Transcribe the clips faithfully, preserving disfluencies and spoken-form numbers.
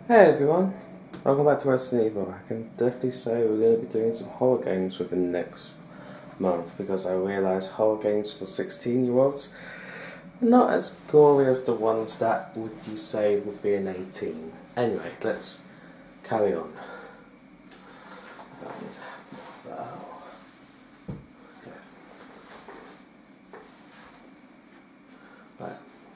Hey everyone, welcome back to Resident Evil. I can definitely say we're going to be doing some horror games within the next month because I realise horror games for sixteen year olds are not as gory as the ones that would you say would be an eighteen. Anyway, let's carry on. Wow. Okay. Right.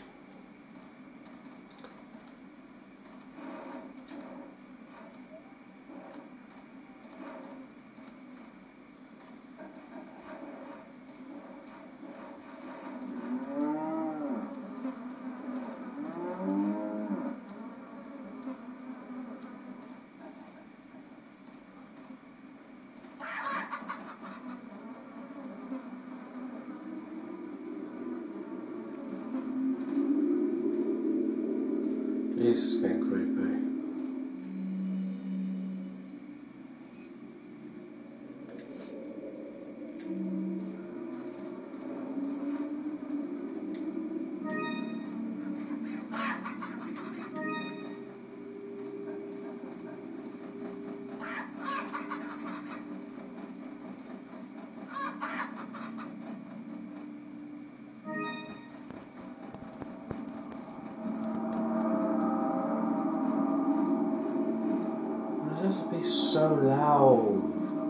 This is getting creepy. Why does it be so loud?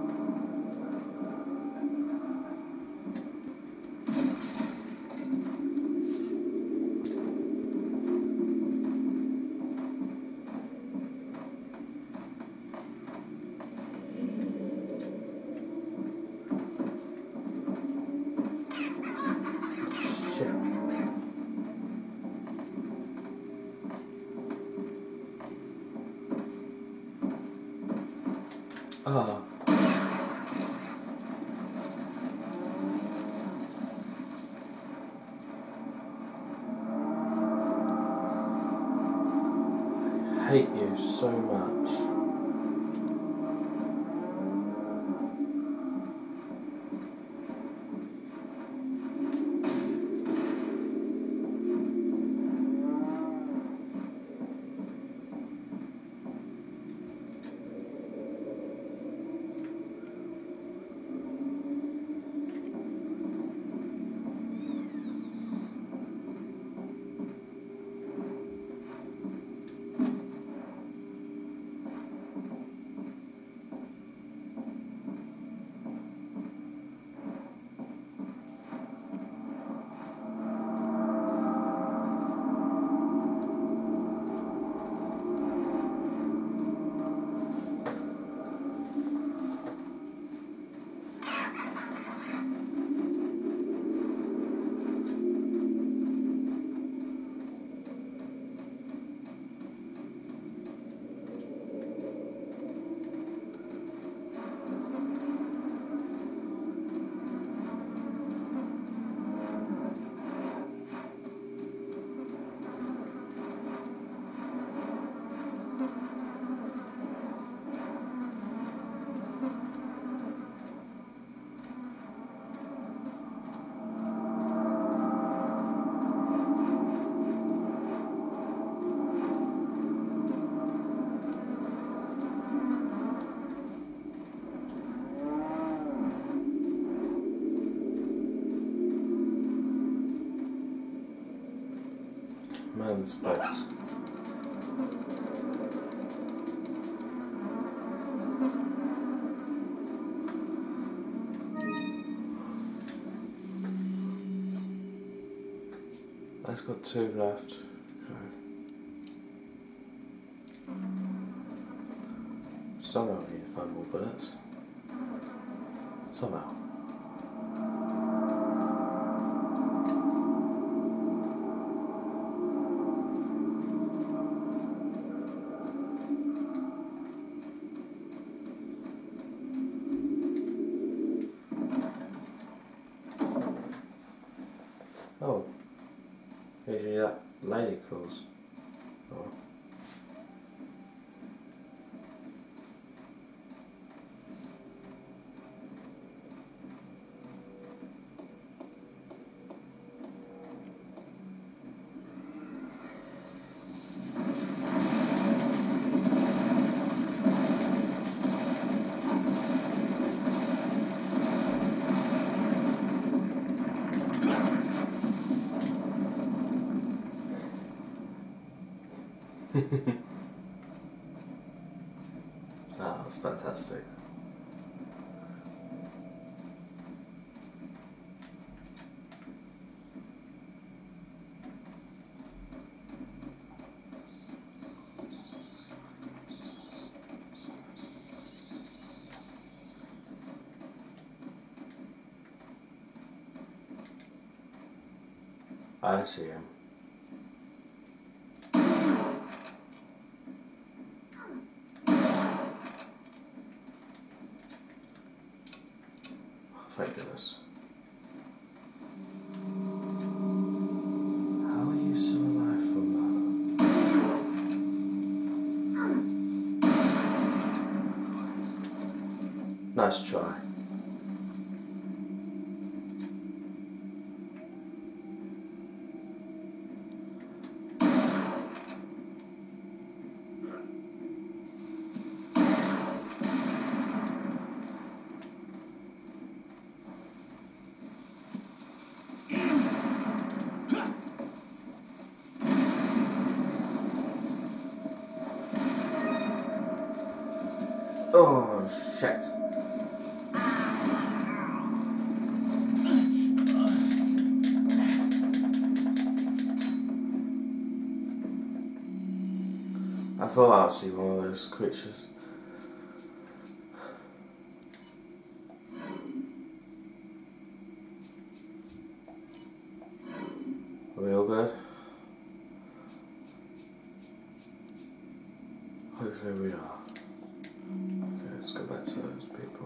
Shit. Ah. I hate you so much. Man's best. I've got two left. Okay. Somehow I need to find more bullets. Somehow. Oh. Usually that lady calls. Oh. That was fantastic. I see him. Thank goodness. How are you still alive from that? Nice try. Oh, shit. I thought I'd see one of those creatures. Are we all good? Hopefully we are. Okay, let's go back to those people.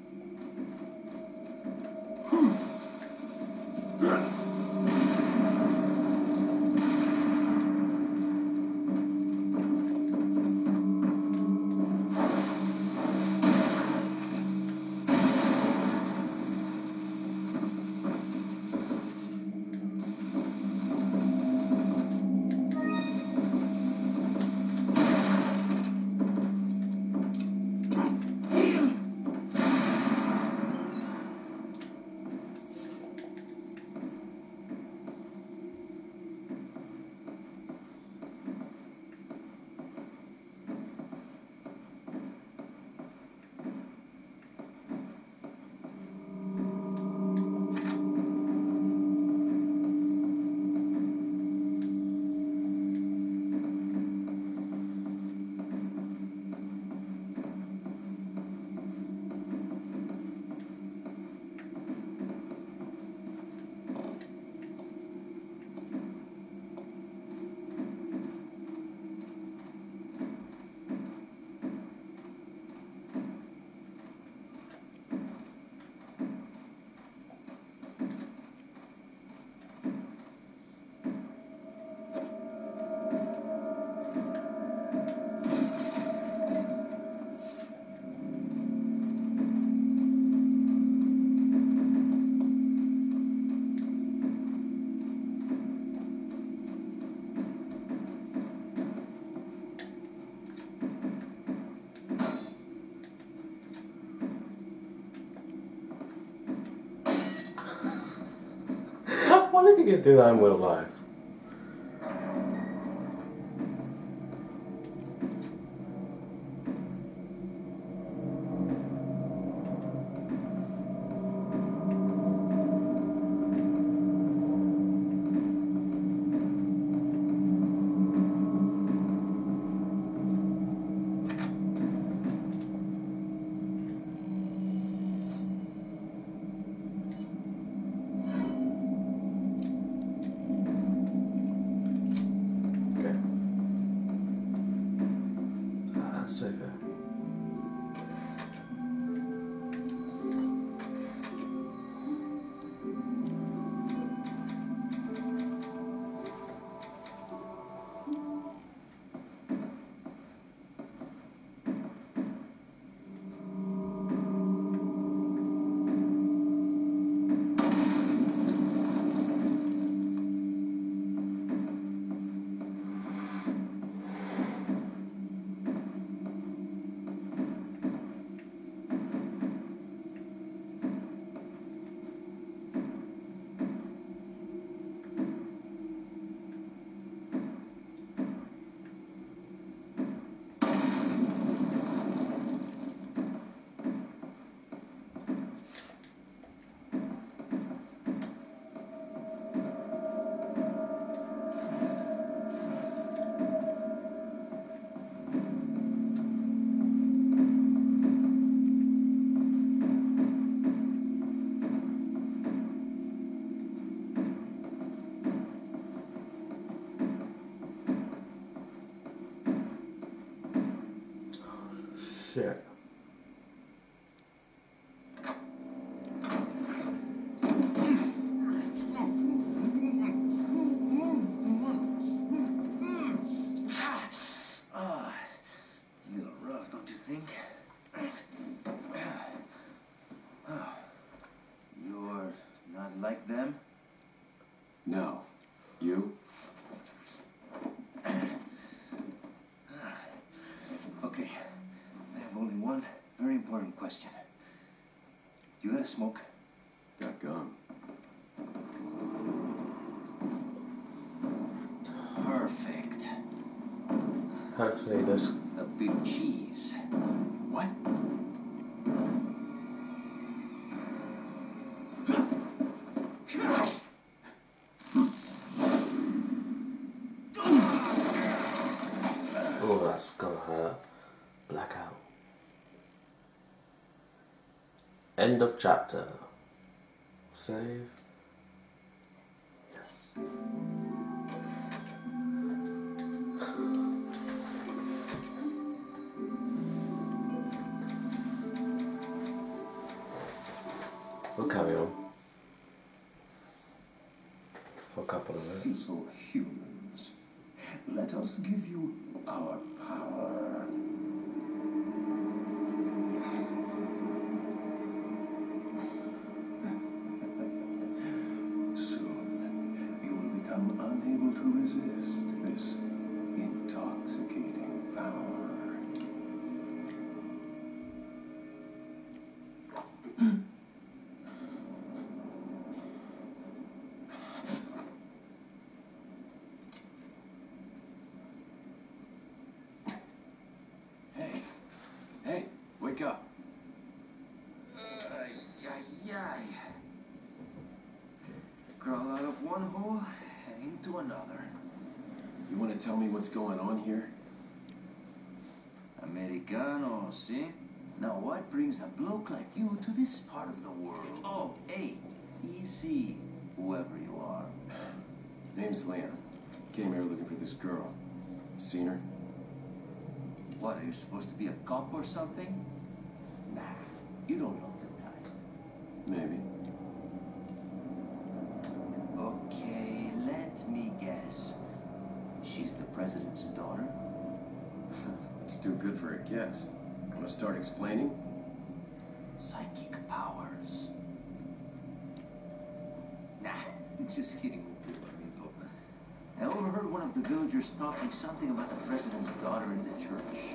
What if you could do that in real life? shit. Like them? No. You? Okay. I have only one very important question. You got a smoke? Got gum. Perfect. Hopefully this... A big cheese. What? Oh, that's gonna hurt. Blackout. End of chapter. Save. Yes. We'll carry on for a couple of minutes. Fellow humans, let us give you our power. Soon, you will become unable to resist this intoxicating power. Hey, hey, wake up. Ay, ay, ay. Crawl out of one hole and into another. You want to tell me what's going on here? Americano, see? Now what brings a bloke like you to this part of the world? Oh, hey, easy, whoever you are. Name's Leon. Came here looking for this girl. Seen her? What, are you supposed to be a cop or something? Nah, you don't look the type. Maybe. Okay, let me guess. She's the president's daughter? It's too good for a guess. Want to start explaining? Psychic powers. Nah, just kidding with you, amigo. I overheard one of the villagers talking something about the president's daughter in the church.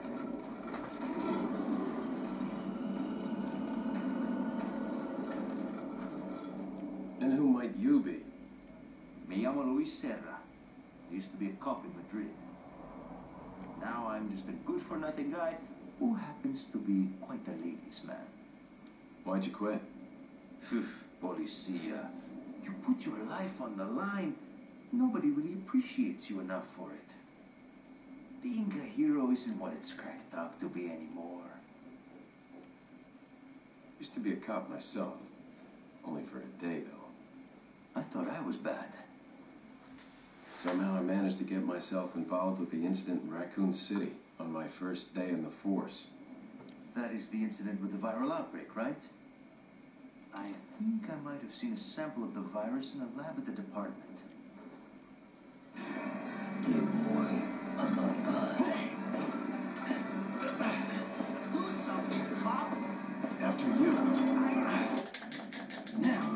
And who might you be? Me llamo Luis Serra. I used to be a cop in Madrid. Now I'm just a good-for-nothing guy who happens to be quite a ladies' man. Why'd you quit? Phew, policia. You put your life on the line. Nobody really appreciates you enough for it. Being a hero isn't what it's cracked up to be anymore. Used to be a cop myself. Only for a day, though. I thought I was bad. Somehow I managed to get myself involved with the incident in Raccoon City on my first day in the force. That is the incident with the viral outbreak, right? I think I might have seen a sample of the virus in a lab at the department. Dear boy, I'm not God. Do something, cop! After you. Now.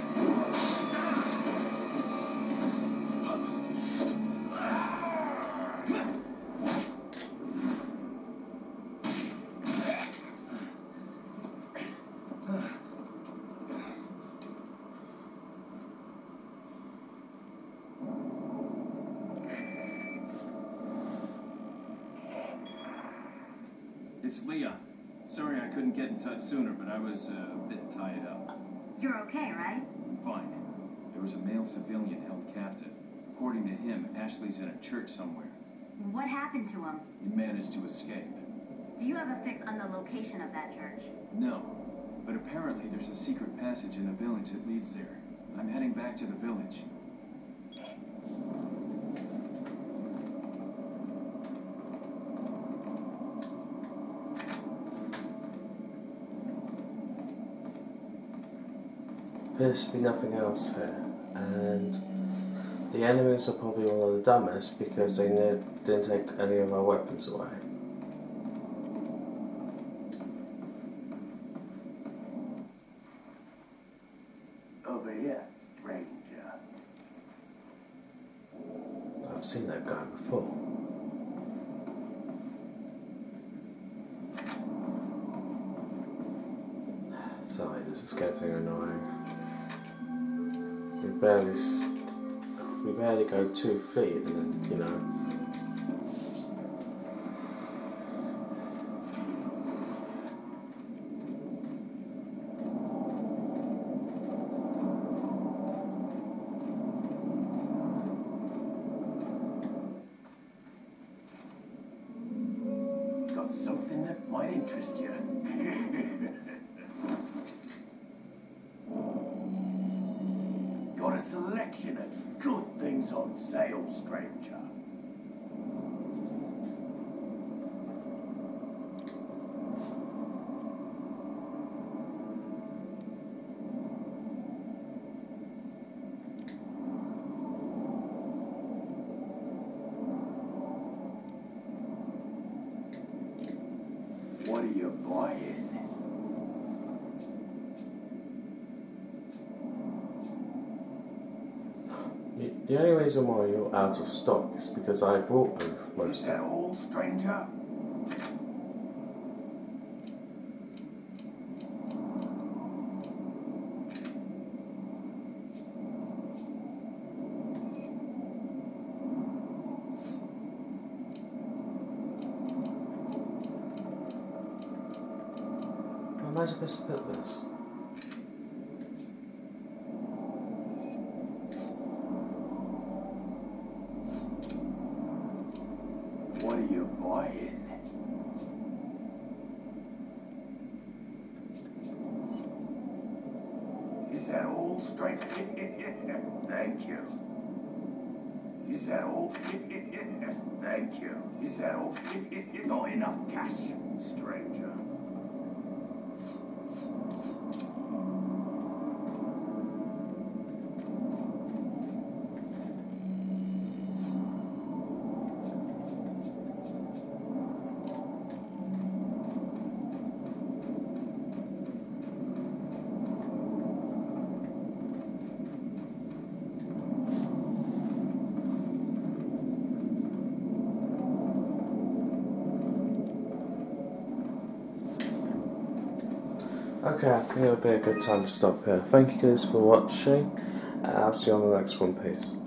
It's Leon. Sorry I couldn't get in touch sooner, but I was uh, a bit tied up. You're okay, right? Fine. There was a male civilian held captive. According to him, Ashley's in a church somewhere. What happened to him? He managed to escape. Do you have a fix on the location of that church? No, but apparently there's a secret passage in the village that leads there. I'm heading back to the village. appears to be nothing else here, and the enemies are probably one of the dumbest because they ne didn't take any of our weapons away. Over here, stranger. I've seen that guy before. Sorry, this is getting annoying. We barely, st we barely go two feet, and then, you know. Got something that might interest you. Got a selection of good things on sale, stranger. What are you buying? The only reason why you're out of stock is because I brought them Is most of that them. all, stranger? How am I supposed to put this? What are you buying? Is that all, stranger? Thank you. Is that all? Thank you. Is that all? Not enough cash, stranger. Okay, I think it'll be a good time to stop here. Thank you guys for watching, and I'll see you on the next one. Peace.